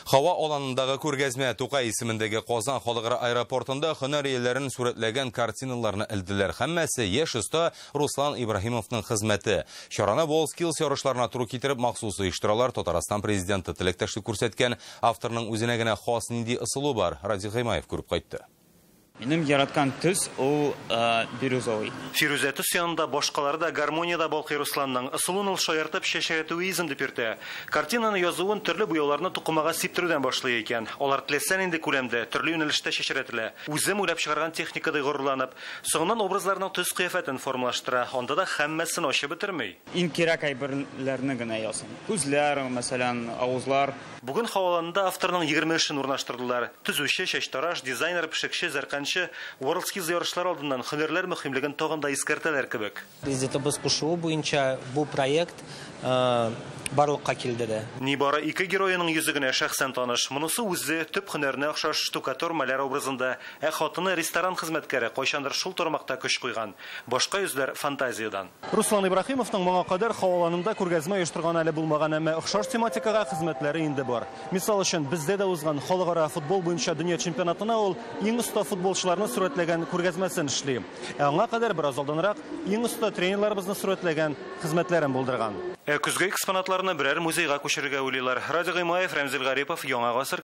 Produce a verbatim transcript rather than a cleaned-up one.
Хава аланындагы күргәзмә Тукай исемендәге Казан халыкара аэропортында һөнәр ияләрен сурәтләгән картиналарны элделәр. Һәммәсе яшь оста Руслан Ибраһимовның хезмәте. Чараны WorldSkills ярышларына туры китереп махсус оештыралар. Татарстан президенты теләктәшлек күрсәткән авторның үзенә генә хас нинди ысылу бар. Радик Гыймаев күреп кайтты. Минем яраткан төс ул бирюзовый. Фирүзә төс янында башкалары да гармонияда балкый Русланның ысулын ул шаяртып шәшәрәтүизм дип йөртә. Картинаны язуын төрле буяуларны тукымага сиптерүдән башлый икән. Алар теләсән инде күләмдә, төрле юнәлештә шәшәрәтелә. Үзем уйлап чыгарган техникада горурланып, соңыннан образларның төс кыяфәтен формалаштыра. Анда да һәммәсен ачып бетерми. Иң кирәк әйберләрне генә язсын. Күзләр, мәсәлән, авызлар. Бүген хаваланда авторның егерме эшен урнаштырдылар. Төзүче, чәчтараш, дизайнер, пешекче, зәркәнче WorldSkills ярышлар алдыннан һөнәрләр мөһимлеген тагын да искәртәләр кебек. Президентыбыз кушуы буенча бу проект барлыкка килде дә. Нибары ике героеның йөзе генә шәхсән таныш. Монысы үзе төп һөнәренә охшаш штукатур маляр образында, ә хатыны ресторан хезмәткәре кайчандыр шул тармакта көч куйган. Башка йөзләр фантазиядан. Руслан Ибраһимовның моңа кадәр хаваланында күргәзмә оештырган әле булмаган, әмма охшаш тематикага хезмәтләре инде бар. Мисал өчен, бездә дә узган халыкара футбол буенча дөнья чемпионатына ул иң оста футболчыларны сурәтләгән күргәзмәсен эшли. Ә аңа кадәр бераз алданрак иң оста тренерларыбызны сурәтләгән хезмәтләрен булдырган. Ә көзге экспонатларны берәр музейга күчерергә уйлыйлар. Радик Гыймаев, Рамзил Гарипов, Яңа гасыр.